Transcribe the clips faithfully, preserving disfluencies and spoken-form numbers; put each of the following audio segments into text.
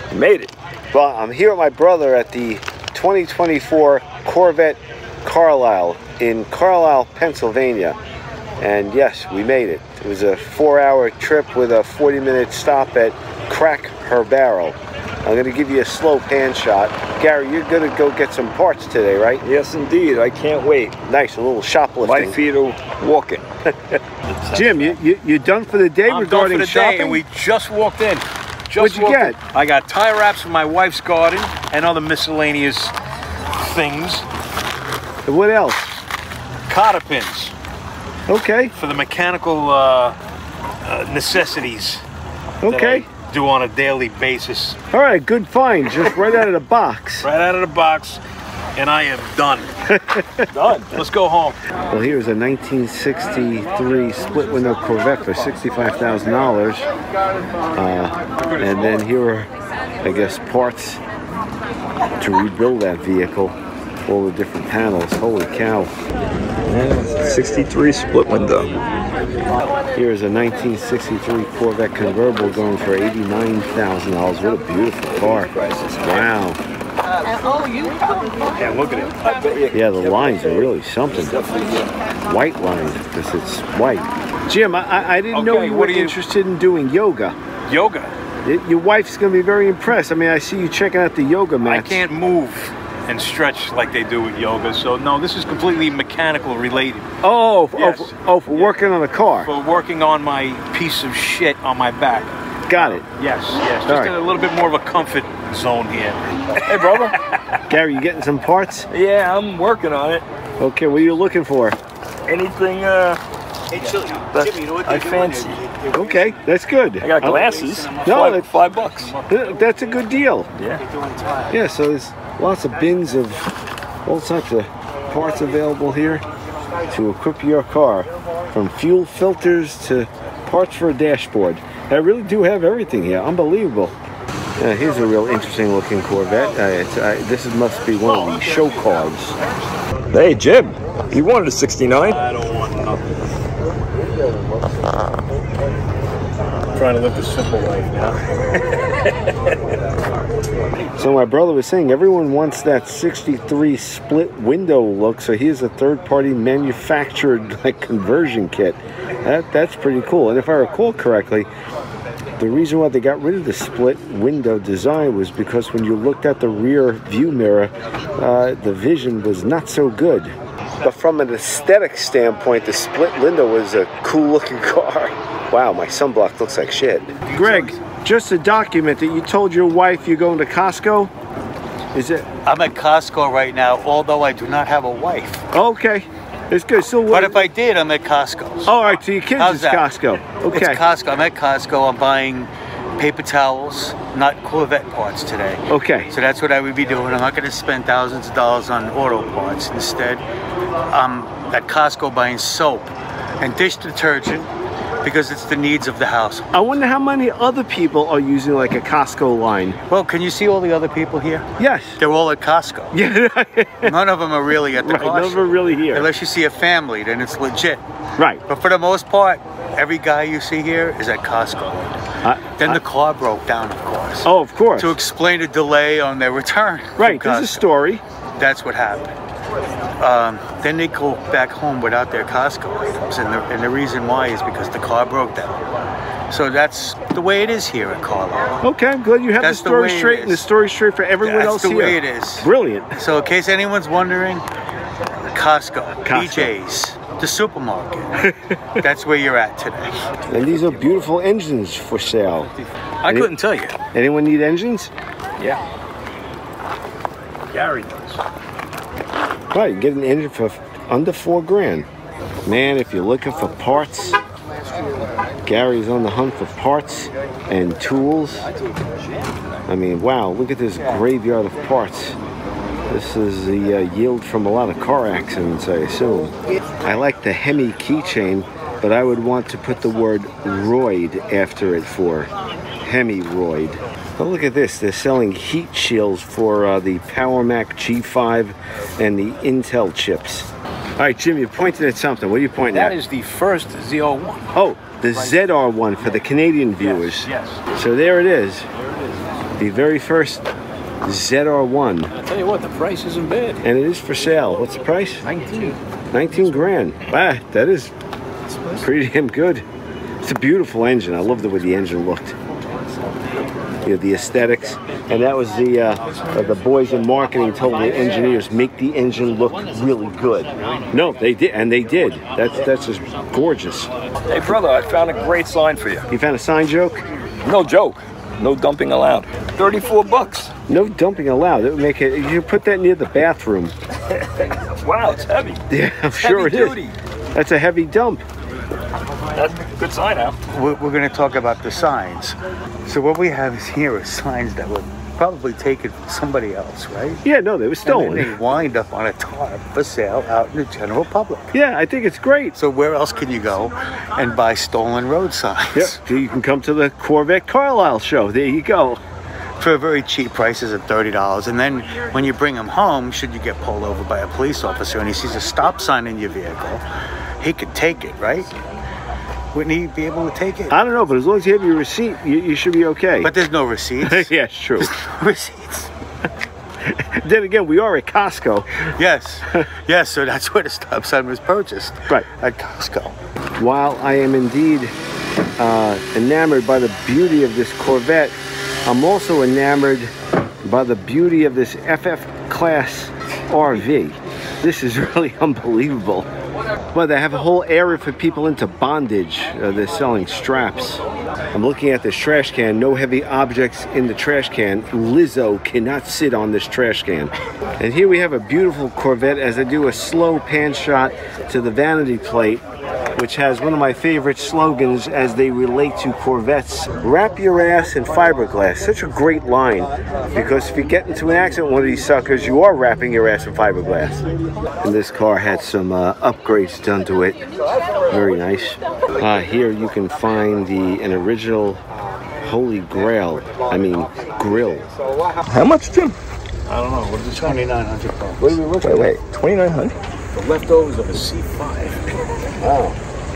You made it. Well, I'm here with my brother at the twenty twenty-four Corvette Carlisle in Carlisle, Pennsylvania. And yes, we made it. It was a four hour trip with a forty minute stop at Crack Her Barrel. I'm going to give you a slow pan shot. Gary, you're going to go get some parts today, right? Yes, indeed. I can't wait. Nice, a little shoplifting. My feet are walking. Jim, you, you you done for the day I'm regarding done for the shopping? day, and we just walked in. Just What'd you walked get? In. I got tie wraps for my wife's garden and other miscellaneous things. And what else? Cotter pins. Okay. For the mechanical uh, uh, necessities. Okay. That I do on a daily basis. All right, good find. Just right out of the box. Right out of the box, and I am done. Done. Let's go home. Well, here's a nineteen sixty-three split window Corvette for sixty-five thousand dollars. Uh, and then here are, I guess, parts to rebuild that vehicle. All the different panels. Holy cow. Yeah, sixty-three split window. Here's a nineteen sixty-three Corvette convertible going for eighty-nine thousand dollars. What a beautiful car. Wow. Yeah, look at it. I bet you. Yeah, the lines are really something. White lines, because it's white. Jim, I, I didn't know Okay, you what were are you- interested in doing yoga. Yoga. It, your wife's going to be very impressed. I mean, I see you checking out the yoga I mats. can't move and stretch like they do with yoga, so no, this is completely mechanical related. Oh, for, Yes. oh, for, oh, for working on the car. For working on my piece of shit on my back. Got it. Yes, yes. Just All right. a little bit more of a comfort zone here. Hey, brother. Gary, you getting some parts? Yeah, I'm working on it. Okay, what are you looking for? Anything uh, Hey, Chili, that Jimmy, you know what I they do when fancy. they- they- Okay, that's good. I got glasses. No, five, that- five bucks. That's a good deal. Yeah. Yeah, so there's lots of bins of all types of parts available here to equip your car, from fuel filters to parts for a dashboard. I really do have everything here. Unbelievable. Uh, here's a real interesting looking Corvette. Uh, it's, uh, this is, must be one of the show cars. Hey, Jim. You wanted a sixty-nine? I don't want nothing. I'm trying to live the simple life now. So my brother was saying everyone wants that sixty-three split window look, so here's a third-party manufactured like conversion kit. That that's pretty cool. And if I recall correctly, the reason why they got rid of the split window design was because when you looked at the rear view mirror, uh, the vision was not so good. But from an aesthetic standpoint, the split window was a cool-looking car. Wow, my sunblock looks like shit. Greg, just a document that you told your wife you're going to Costco. Is it? I'm at Costco right now, although I do not have a wife. Okay, it's good. So what? But if I did, I'm at Costco's. All right, so your kids How's is that? Costco. Okay. It's Costco. I'm at Costco. I'm buying paper towels, not Corvette parts today. Okay. So that's what I would be doing. I'm not going to spend thousands of dollars on auto parts. Instead, I'm at Costco buying soap and dish detergent because it's the needs of the house. I wonder how many other people are using like a Costco line. Well, can you see all the other people here? Yes. They're all at Costco. Yeah. None of them are really at the Right, car none of show. them are really here. Unless you see a family, then it's legit. Right. But for the most part, every guy you see here is at Costco. I, Then I, the car broke down, of course. oh, of course. To explain a delay on their return. from Right, there's a Costco. story. That's what happened. Um, then they go back home without their Costco items, and the, and the reason why is because the car broke down. So that's the way it is here at Carlisle. Okay, I'm glad you have That's the the story way it straight and the is. story straight for everyone That's else the here. way it is. Brilliant. So in case anyone's wondering, Costco, Costco. P J's, the supermarket. That's where you're at today. And these are beautiful engines for sale. I couldn't tell you. Anyone need engines? Yeah. Gary does. Right, you get an engine for under four grand. Man, if you're looking for parts, Gary's on the hunt for parts and tools. I mean, wow, look at this graveyard of parts. This is the uh, yield from a lot of car accidents, I assume. I like the Hemi keychain, but I would want to put the word Royd after it for Hemi-Royd. But look at this, they're selling heat shields for uh, the Power Mac G five and the Intel chips. All right, Jim, you're pointing at something. What are you pointing That at? is the first Z oh one. Oh, the Z R one for the Canadian viewers. Yes, yes. So there it is. The very first Z R one. I'll tell you what, the price isn't bad. And it is for sale. What's the price? nineteen. nineteen grand. Wow, that is pretty damn good. It's a beautiful engine. I love the way the engine looked. You know, the aesthetics. And that was the uh, uh, the boys in marketing told the engineers, make the engine look really good. No, they did, and they did. That's that's just gorgeous. Hey, brother, I found a great sign for you. You found a sign, joke? No joke. No dumping allowed. thirty-four bucks. No dumping allowed. It would make it. You should put that near the bathroom. Wow, it's heavy. Yeah, I'm It's sure it heavy is. duty. That's a heavy dump. That's a good sign out. We're, we're going to talk about the signs. So what we have is here are signs that were probably taken from somebody else, right? Yeah, no, they were stolen. And then they wind up on a tarp for sale out in the general public. Yeah, I think it's great. So where else can you go and buy stolen road signs? Yep. So you can come to the Corvette Carlisle show. There you go. For very cheap prices of thirty dollars. And then when you bring them home, should you get pulled over by a police officer and he sees a stop sign in your vehicle, he could take it, right? Wouldn't he be able to take it? I don't know, but as long as you have your receipt, you, you should be okay. But there's no receipts. Yeah, it's true. There's no receipts. Then again, we are at Costco. Yes. Yes, so that's where the stop sign was purchased. Right. At Costco. While I am indeed uh, enamored by the beauty of this Corvette, I'm also enamored by the beauty of this F F Class R V. This is really unbelievable. Well, they have a whole area for people into bondage. Uh, they're selling straps. I'm looking at this trash can. No heavy objects in the trash can. Lizzo cannot sit on this trash can. And here we have a beautiful Corvette as I do a slow pan shot to the vanity plate, which has one of my favorite slogans as they relate to Corvettes. Wrap your ass in fiberglass. Such a great line, because if you get into an accident with one of these suckers, you are wrapping your ass in fiberglass. And this car had some uh, upgrades done to it. Very nice. Uh, here you can find the an original Holy Grail, I mean grill. How much, Jim? I don't know. What is it? twenty-nine hundred bucks. What are we looking Wait, at? wait. twenty-nine hundred? The leftovers of a C five. Wow.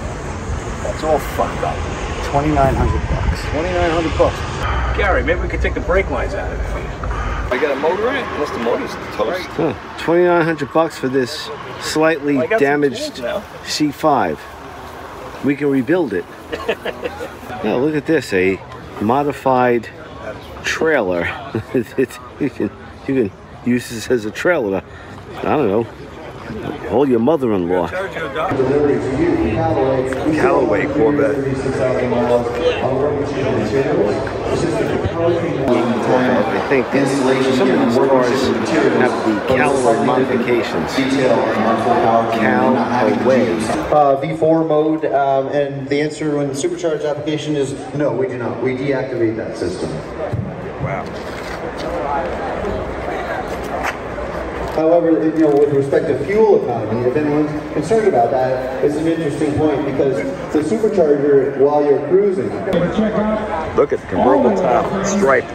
That's all fucked up. twenty-nine hundred bucks. twenty-nine hundred bucks. Gary, maybe we could take the brake lines out of it for you. I got a motor in it, unless the motor's toast. Huh. twenty-nine hundred bucks for this slightly Well, I got some damaged tools now. C five. We can rebuild it. Now look at this, a modified trailer. It- you can you can use this as a trailer to, I don't know, hold your mother-in-law. Callaway Corvette. I think some of these cars have the Callaway modifications. Callaway. Uh, V four mode, um, and the answer when the supercharged application is no, we do not. We deactivate that system. Wow. However, you know, with respect to fuel economy, if anyone's concerned about that, it's an interesting point because the supercharger, while you're cruising, Look at the convertible top, striped.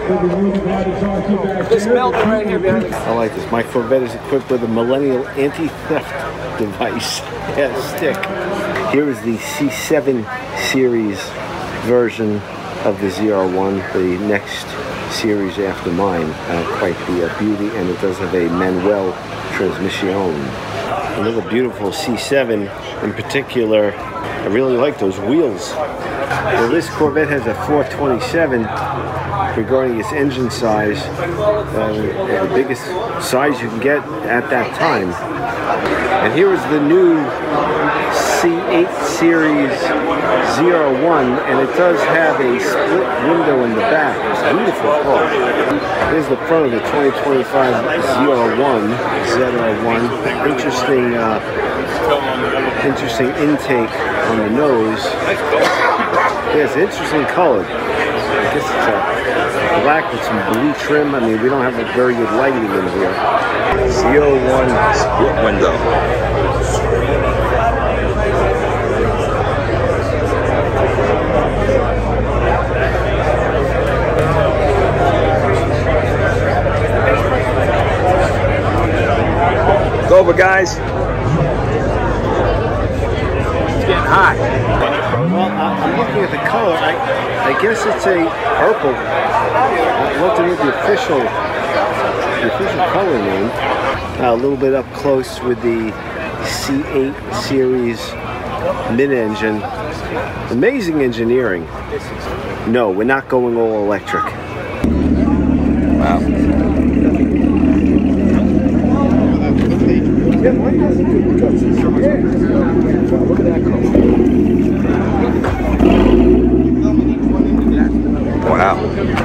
Just smelled it right here behind me. I like this. My Corvette is equipped with a millennial anti-theft device. Yeah, stick. Here is the C seven series version of the Z R one, the next series after mine. Uh, quite the uh, beauty, and it does have a manual transmission. Another beautiful C seven in particular. I really like those wheels. Well, this Corvette has a four twenty-seven regarding its engine size, uh, the biggest size you can get at that time. And here is the new C eight series Z R one, and it does have a split window in the back. It's a beautiful car. Here's the front of the twenty twenty-five Z R one, Z R one. Interesting, uh, interesting intake on the nose. Yeah, it's an interesting color. I guess it's a black with some blue trim. I mean, we don't have a very good lighting in here. Z R one split window. It's over, guys. It's getting hot. Well, I- I'm looking at the color. I, I guess it's a purple. I looked at the official, the official color name. Uh, a little bit up close with the C eight series mid-engine. Amazing engineering. No, we're not going all electric. Wow. Look at that color. Wow.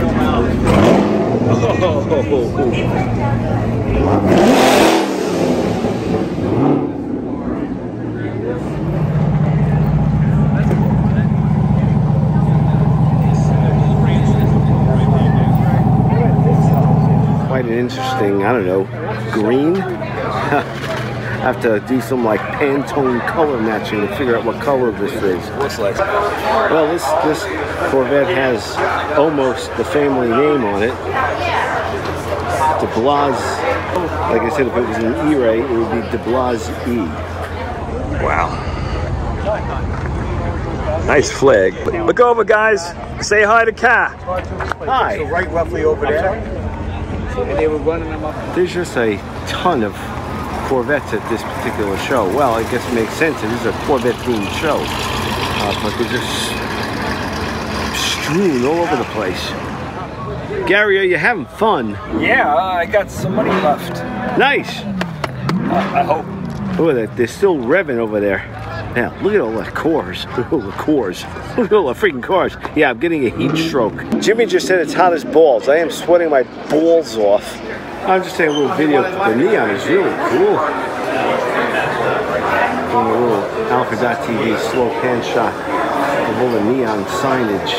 Quite an interesting, I don't know, green. I have to do some like Pantone color matching to figure out what color this is. Looks like. Well, this this Corvette has almost the family name on it. DeBlaz. Like I said, if it was an E-Ray, it would be DeBlaz E. Wow. Nice flag. Look over, guys. Say hi to Kat. Hi. So right roughly over there. And they were running them up. There's just a ton of Corvettes at this particular show. Well, I guess it makes sense. It is a Corvette themed show. Uh, but they're just strewn all over the place. Gary, are you having fun? Yeah, I got some money left. Nice. Uh, I hope. Look at that. They're still revving over there. Now, look at all the cars. Look at all the cars. Look at all the freaking cars. Yeah, I'm getting a heat stroke. Jimmy just said it's hot as balls. I am sweating my balls off. I'm just taking a little video. The neon is really cool. Doing a little Alpha dot T V slow pan shot of all the neon signage.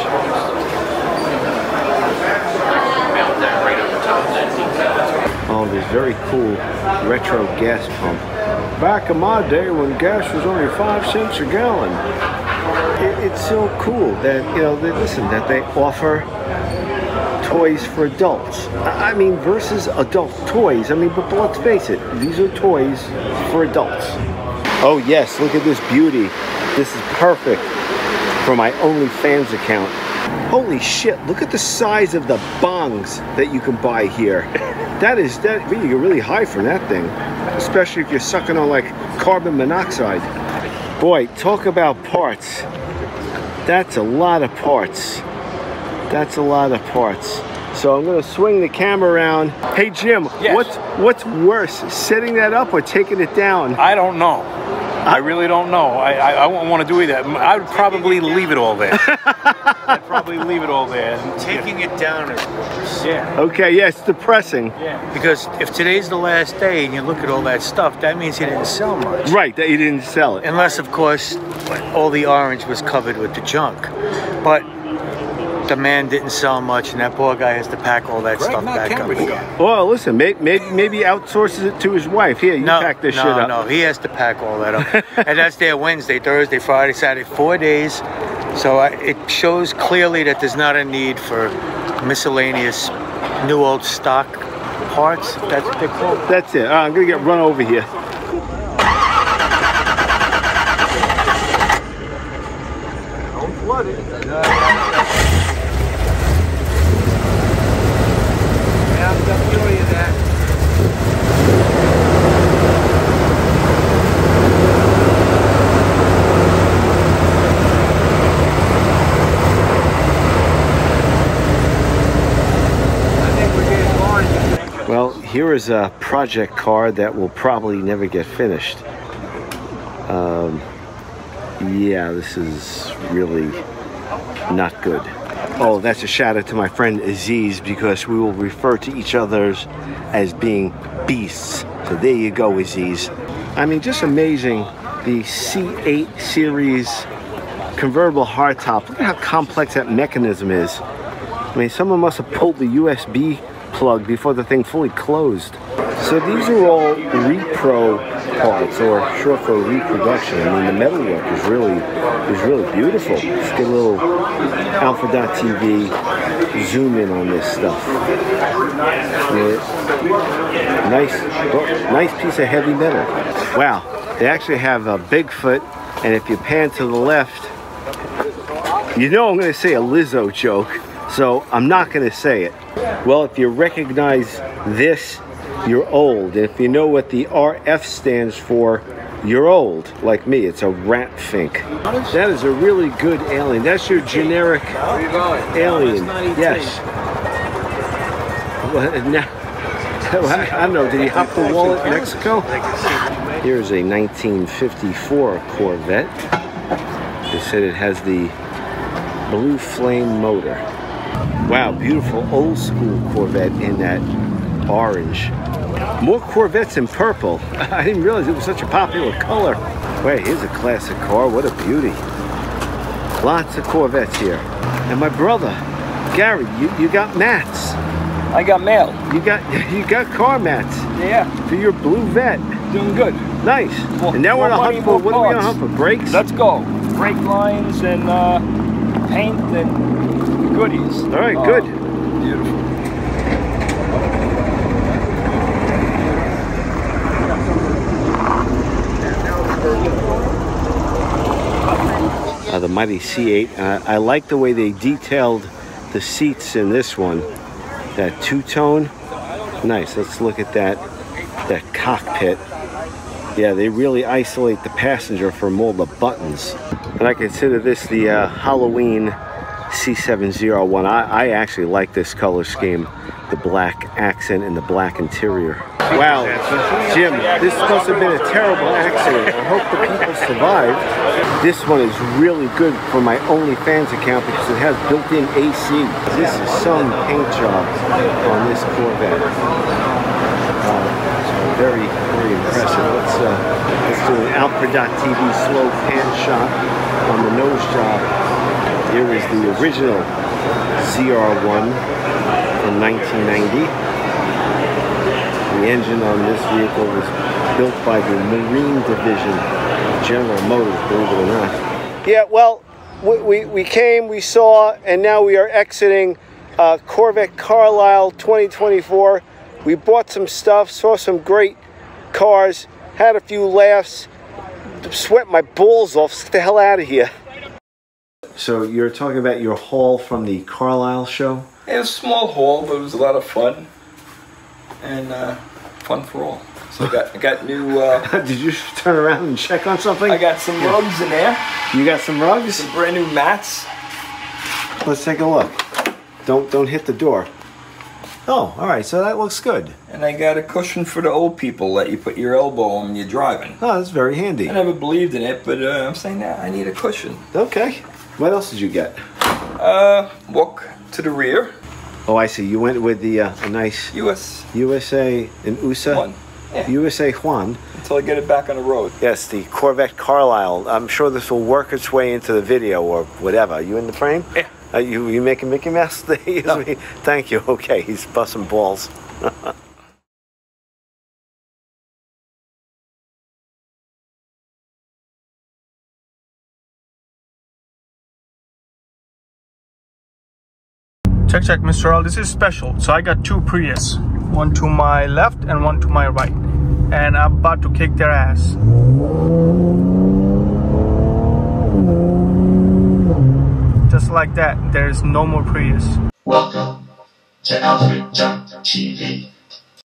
Oh, this very cool retro gas pump. Back in my day when gas was only five cents a gallon. It, it's so cool that, you know, they, listen, that they offer toys for adults. I mean, versus adult toys. I mean, but, but let's face it, these are toys for adults. Oh yes, look at this beauty. This is perfect for my OnlyFans account. Holy shit, look at the size of the bongs that you can buy here. That is, that you get really high from that thing. Especially if you're sucking on like carbon monoxide. Boy, talk about parts. That's a lot of parts. That's a lot of parts. So I'm gonna swing the camera around. Hey Jim, yes. what's what's worse, setting that up or taking it down? I don't know. I really don't know. I, I, I won't want to do either. I would probably leave it all there. I'd probably leave it all there. Taking it down is worse. Yeah. Okay, yeah, it's depressing. Yeah. Because if today's the last day and you look at all that stuff, that means you didn't sell much. Right, that you didn't sell it. Unless, of course, all the orange was covered with the junk. But the man didn't sell much, and that poor guy has to pack all that Right, stuff not back Cambridge up. guy. Well, listen, maybe, maybe maybe outsources it to his wife. Here, you No, pack this no, shit up. no, he has to pack all that up. And that's there Wednesday, Thursday, Friday, Saturday, four days. So uh, it shows clearly that there's not a need for miscellaneous new old stock parts. That's what they're called. That's it. Uh, I'm gonna get run over here. Don't flood it. Yeah, I'm definitely doing that. Well, here is a project car that will probably never get finished. Um, yeah, this is really not good. Oh, that's a shout out to my friend Aziz, because we will refer to each others as being beasts. So there you go, Aziz. I mean, just amazing. The C eight series convertible hardtop. Look at how complex that mechanism is. I mean, someone must have pulled the U S B plug before the thing fully closed. So these are all repro parts, or short for reproduction. I mean, the metalwork is really is really beautiful. Let's get a little Alpha dot T V zoom in on this stuff. Yeah. Nice, well, nice piece of heavy metal. Wow, they actually have a Bigfoot, and if you pan to the left, You know I'm going to say a Lizzo joke, so I'm not going to say it. Well, if you recognize this, you're old. And if you know what the R F stands for, you're old. Like me, it's a rat fink. That is a really good alien. That's your generic alien. Yes. Well, now, I don't know, did he hop the wall at Mexico? Here's a nineteen fifty-four Corvette. They said it has the blue flame motor. Wow, beautiful old school Corvette in that orange. More Corvettes in purple. I didn't realize it was such a popular color. Wait, here's a classic car. What a beauty. Lots of Corvettes here. And my brother, Gary, you, you got mats. I got mail. You got you got car mats. Yeah. For your blue vet. Doing good. Nice. Well, and now we're on a money, hunt for, what are we on a parts. hunt for? Brakes? Let's go. Brake lines and uh, paint and goodies. All right, uh, good. Beautiful. Uh, the mighty C eight. Uh, I like the way they detailed the seats in this one. That two-tone. Nice. Let's look at that. That cockpit. Yeah, they really isolate the passenger from all the buttons. And I consider this the uh, Halloween C seven oh one. I, I actually like this color scheme. The black accent and the black interior. Wow, Jim, this is supposed to have been a terrible accident. I hope the people survived. This one is really good for my OnlyFans account because it has built-in A C. This is some paint job on this Corvette. Uh, very, very impressive. Let's, uh, let's do an Alpra T V slow pan shot on the nose job. Here is the original Z R one from nineteen ninety. The engine on this vehicle was built by the Marine Division of General Motors, believe it or not. Yeah, well, we, we, we came, we saw, and now we are exiting uh, Corvette Carlisle twenty twenty-four. We bought some stuff, saw some great cars, had a few laughs, sweat my balls off, get the hell out of here. So you're talking about your haul from the Carlisle show? It was a small haul, but it was a lot of fun. And uh, fun for all. So I got, I got new... Uh, Did you turn around and check on something? I got some rugs in there. You got some rugs? Some brand new mats. Let's take a look. Don't don't hit the door. Oh, all right. So that looks good. And I got a cushion for the old people that you put your elbow on when you're driving. Oh, that's very handy. I never believed in it, but uh, I'm saying that I need a cushion. Okay. What else did you get? Uh, walk to the rear. Oh, I see. You went with the uh, a nice U S U S A and U S A. One. Yeah. U S A Juan. Until I get it back on the road. Yes, the Corvette Carlisle. I'm sure this will work its way into the video or whatever. You in the frame? Yeah. Are you, you making Mickey Mouse? No. Thank you. Okay, he's busting balls. Check, check, Mister Earl, this is special. So I got two Prius, one to my left and one to my right. And I'm about to kick their ass. Just like that, there's no more Prius. Welcome to Alfred Jump T V.